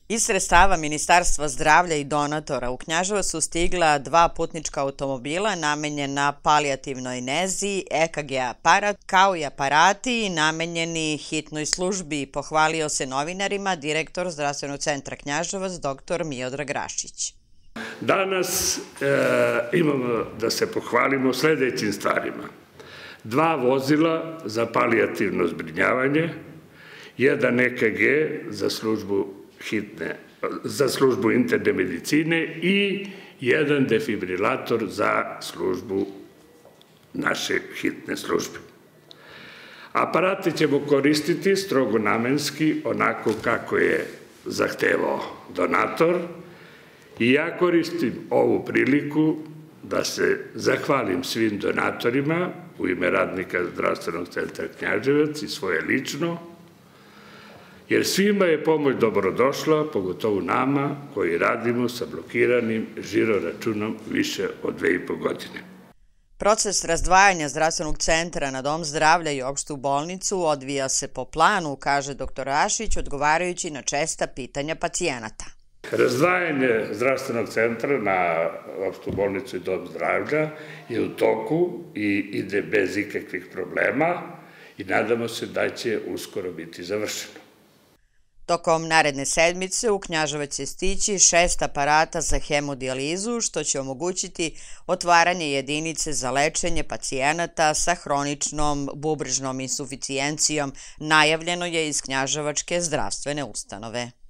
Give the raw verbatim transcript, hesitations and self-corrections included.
Iz sredstava Ministarstva zdravlja i donatora u Knjaževac su stigla dva putnička automobila namenjena palijativnoj nezi, E K G aparat, kao i aparati namenjeni hitnoj službi, pohvalio se novinarima direktor Zdravstvenog centra Knjaževac dr Miodrag Rašić. Danas e, imamo da se pohvalimo sledećim stvarima. Dva vozila za palijativno zbrinjavanje, jedan E K G za službu hitne, za službu interne medicine i jedan defibrilator za službu naše hitne službe. Aparate ćemo koristiti strogo namenski, onako kako je zahtevao donator, i ja koristim ovu priliku da se zahvalim svim donatorima u ime radnika Zdravstvenog centra Knjaževac i svoje lično, jer svima je pomoć dobrodošla, pogotovo nama koji radimo sa blokiranim žiro računom više od dve i po godine. Proces razdvajanja zdravstvenog centra na dom zdravlja i opštu bolnicu odvija se po planu, kaže doktor Rašić, odgovarajući na česta pitanja pacijenata. Razdvajanje zdravstvenog centra na opštu bolnicu i dom zdravlja je u toku i ide bez ikakvih problema i nadamo se da će uskoro biti završeno. Tokom naredne sedmice u Knjaževac će stići šest aparata za hemodijalizu, što će omogućiti otvaranje jedinice za lečenje pacijenata sa hroničnom bubrežnom insuficijencijom, najavljeno je iz Knjaževačke zdravstvene ustanove.